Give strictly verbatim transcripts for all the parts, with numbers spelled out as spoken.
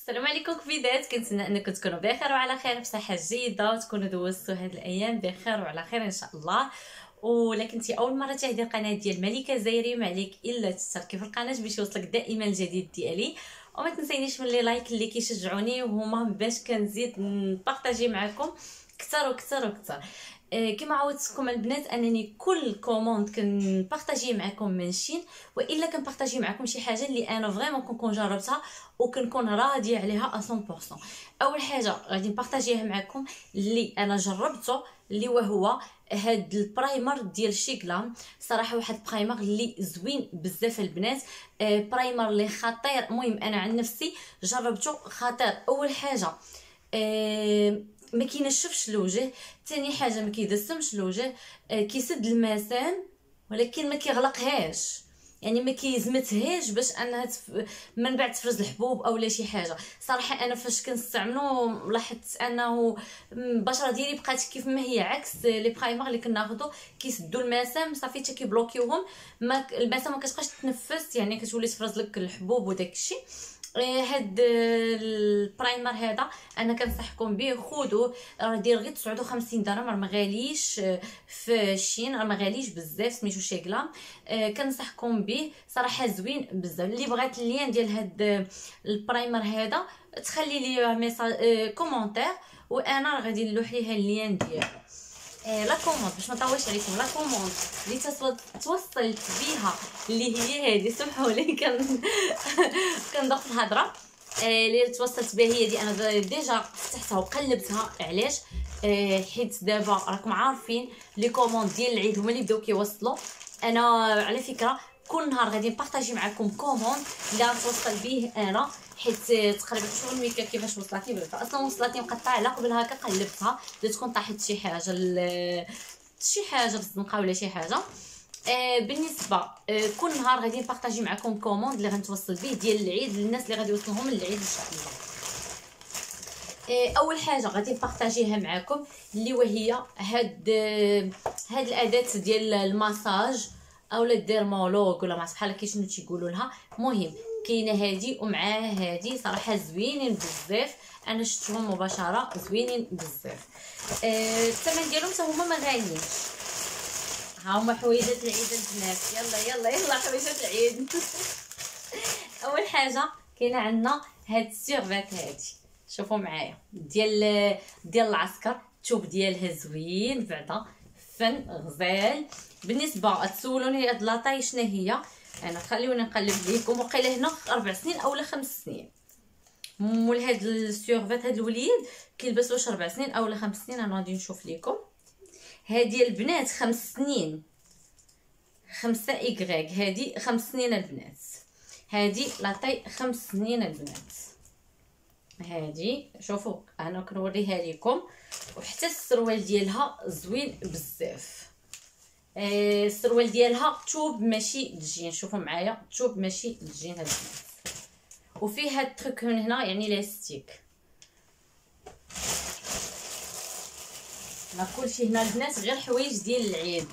السلام عليكم كبيدات، كنتمنى انكم تكونوا بخير وعلى خير بصحه جيده وتكونوا دوزتوا هاد الايام بخير وعلى خير ان شاء الله. ولا كنتي اول مره تهدي القناه ديال ملكه زايري، ما عليك الا تشتركي في القناه باش يوصلك دائما الجديد ديالي، وما تنسينيش من لي لايك اللي كيشجعوني وهما باش كنزيد نبارطاجي معكم كثر وكثر وكثر. آه كما عودتكم البنات انني كل كوموند كنبارطاجي معكم من شين، والا كنبارطاجي معكم شي حاجه اللي انا فريمون كنكون جربتها وكنكون راضيه عليها مية بالمية. اول حاجه غادي نبارطاجيها معكم اللي انا جربته، اللي وهو هاد البرايمر ديال شيغلام. صراحه واحد البرايمر اللي زوين بزاف البنات، آه برايمر اللي خطير. المهم انا عن نفسي جربته خطير. اول حاجه آه ما كينشفش الوجه، ثاني حاجه ما كيدسمش الوجه، آه كيسد المسام ولكن ما كيغلقهاش، يعني ما كيزمتهاش باش انها تف... من بعد تفرز الحبوب او لا شي حاجه. صراحه انا فاش كنستعملو لاحظت انه البشره ديالي بقات كيف ما هي، عكس لي برايمر اللي كناخذو كيسدوا المسام صافي حتى كيبلوكيوهم، ما المسام ما كتبقاش تتنفس، يعني كتولي تفرز لك الحبوب وداك الشيء. هاد البرايمر هذا انا كنصحكم به، خذوه، راه داير غير تسعة وخمسين درهم، راه ما غاليش في الشين، راه ما غاليش بزاف، سميتو شيغلام. آه كنصحكم به صراحه زوين بزاف. اللي بغات اللين ديال هاد البرايمر هذا تخلي لي ميساج آه كومونتير، وانا غادي نلوح ليها اللين ديالو. آه لا كوموند باش ما نطولش عليكم، لا كوموند اللي توصلت بها اللي هي هذه، سمحوا لي كن كنضغط الهضره، آه اللي توصلت بها هي دي. انا ديجا فتحتها وقلبتها، علاش؟ آه حيت دابا راكم عارفين لي كوموند ديال العيد هما اللي بداو كيوصلوا. انا على فكره كل نهار غادي نبارطاجي معكم كوموند اللي غتوصل به انا، حيت تقريبا شوفوا الميكا كيفاش وصلتني. بلا اصلا وصلتني مقطعه، على قبل هكا قلبتها لا تكون طاحت شي حاجه ل... شي حاجه في الزنقه ولا شي حاجه. آه بالنسبه آه كل نهار غادي نبارطاجي معكم كوموند اللي غنتوصل به ديال العيد للناس اللي غادي يوصلهم العيد ان شاء الله. آه اول حاجه غادي نبارطاجيها معكم اللي وهي هاد آه هاد الاداه ديال الماساج اولا الديرمولوج ولا ما عرفت بحال كي شنو تيقولوا لها. المهم كاينه هادي ومعاه هادي، صراحه زوينين بزاف، انا شفتهم مباشره زوينين بزاف. آه الثمن ديالهم حتى هما ما غاليينش. ها هما حويجات العيد البنات، يلا يلا يلا حويجات العيد. اول حاجه كاينه عندنا هاد السيرفيت هادي، شوفوا معايا، ديال ديال العسكر، الثوب ديالها زوين بعدا فن غزال. بالنسبه تسولوني هاد لاطاي شنو هي، انا خليوني نقلب لكم، وقيله هنا اربع سنين اولا خمس سنين. مول هاد السيرفيت هاد الوليد كيلبس واش اربع سنين اولا خمس سنين، انا غادي نشوف لكم. هادي البنات خمس سنين، خمسة إيكغيك، هادي خمس سنين البنات، هادي لاطاي خمس سنين البنات. هادي شوفوا انا كنوريها لكم، وحتى السروال ديالها زوين بزاف. آه السروال ديالها توب ماشي الجين، شوفوا معايا توب ماشي الجين هاد البنات، وفيه هاد التريك من هنا يعني لاستيك. ما كلشي هنا البنات غير حوايج ديال العيد.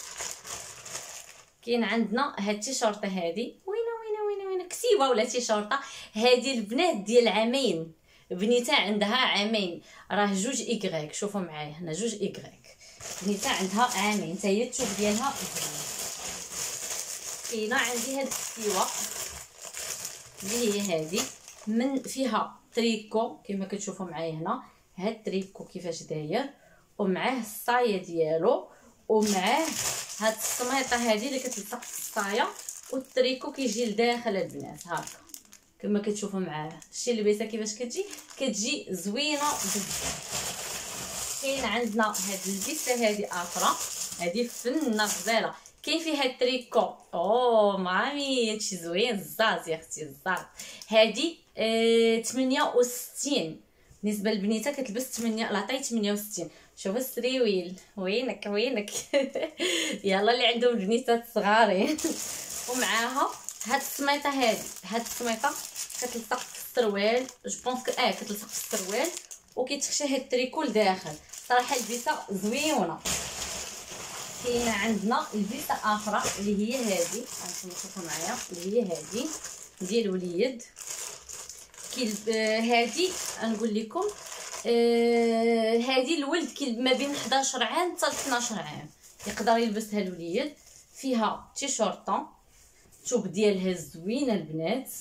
كاين عندنا هاد التيشيرطه هادي، وينه وينه وينه وينه كسيوه ولا تيشيرطه هادي البنات ديال عامين، بنيته عندها عامين، راه جوج إيكغيك، شوفوا معايا هنا جوج إيكغيك، بنيته عندها عامين، حتى هي الثوب ديالها زوين. كاينه عندي هاد الكسيوه اللي هي هادي من فيها تريكو كما كتشوفوا معايا هنا، هاد التريكو كيفاش داير، ومعاه الصايه ديالو، ومعاه هاد السميطه هادي اللي كتلصق في الصايه، والتريكو كيجي لداخل البنات هكا كما كتشوفوا معايا. شتي اللبسه كيفاش كتجي، كتجي زوينه بزاف. كاين عندنا هاد اللبسه هادي اخرى، هادي فنه غزاله، كاين فيها التريكو. اوه مامي هادشي زوين زاز يا اختي زاز. هادي آه ثمانية وستين، بالنسبه للبنيته كتلبس ثمانية لاطاي ثمانية وستين. شوف السريويل، وينك وينك يلا اللي عندهم بنيتات صغارين. ومعاها هاد السميطه هادي، هاد السميطه كتلصق في السروال، جو بونس اه كتلصق في السروال وكيتخشى هاد التريكو لداخل. صراحه البيسه زويونه. كاينه عندنا البيسه اخرى اللي هي هادي، غنتوما شوفوا معايا، اللي هي هادي ديال الوليد. كي هادي نقول لكم آه هادي الولد كي ما بين حداش عام حتى اثناش عام يقدر يلبسها الوليد. فيها تيشورطه الثوب ديالها زوينه البنات،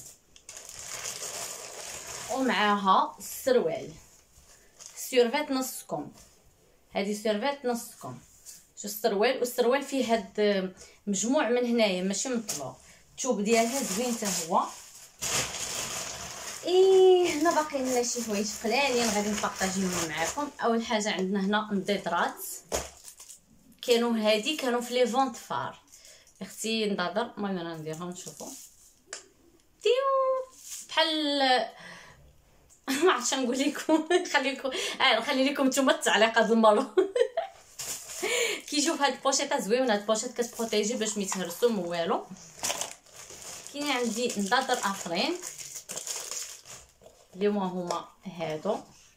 ومعاها السروال سيرفات نص كم. هذه سيرفات نص كم. شو السروال، والسروال فيه هاد مجموع من هنايا ماشي مطلوع. الثوب ديالها زوين حتى هو. ايه هنا باقي لنا شي حوايج قلالين غادي نبارطاجيهم معكم. اول حاجه عندنا هنا نضيدرات، كانوا هادي كانوا في لي فونت فار اختي نضادر. المهم انا نديرهم نشوفوا تيو بحال ما عرفتش نقول لكم. خليكم اه نخلي لكم نتوما التعليق هذا المره. كيجيو في هاد البوشيطه زوينه. هاد البوشيط كتبروتيجي باش ما يتهرسوا من والو. كاين عندي نضادر اخرين اليوم هما هادو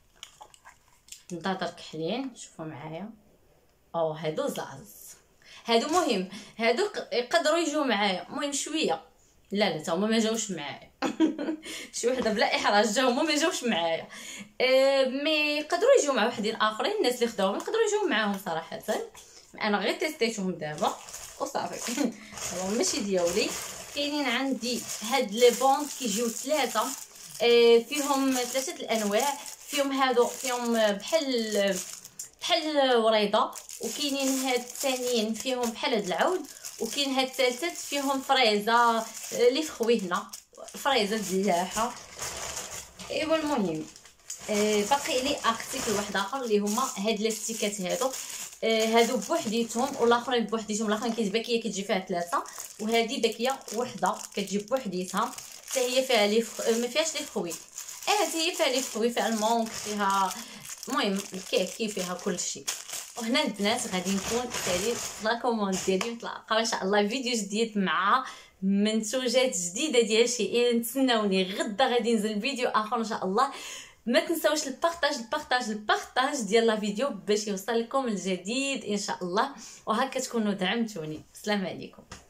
نضادر كحلين. شوفوا معايا او هادو زاز. هادو مهم، هادو يقدروا يجوا معايا المهم شويه. لا لا تا هما ما جاوش معايا. شي وحده بلا احراج جاو هما ما جاوش معايا. أه مي يقدروا يجوا مع وحدين اخرين. الناس اللي خداوهم يقدروا يجوا معاهم صراحه. انا غير تيستيتهم دابا وصافي. هو ماشي ديالي. كاينين عندي هاد لي بوند كيجيو ثلاثه أه فيهم ثلاثه الانواع. فيهم هادو فيهم بحال بحال وريضه، وكاينين هاد الثانيين فيهم بحال هاد العود، وكاين هاد الثالثات فيهم فريزه لي فخوي هنا فريزه الدلاحه. ايوا المهم آه باقي لي ارتيكل واحد اخر اللي هما هاد لي ستيكات هادو. آه هادو بوحديتهم والاخرين بوحديتهم. الاخرين كاين باكيه كتجي فيها ثلاثه، وهذه باكيه وحده كتجي بوحديتها حتى هي فيها لي فخ... ما فيهاش لي فخوي. اه هي فيها لي فخوي، فيها المونك، فيها المهم الكيكي، فيها كلشي. وهنا البنات غادي نكون تالي لا كوموند ديالي. نتلاقاو ان شاء الله فيديو جديد مع منتوجات جديده ديال شيئين. تسناوني غدا غادي ينزل فيديو اخر ان شاء الله. ما تنساوش البارطاج البارطاج البارطاج ديال لا فيديو باش يوصل لكم الجديد ان شاء الله، وهكا تكونوا دعمتوني. السلام عليكم.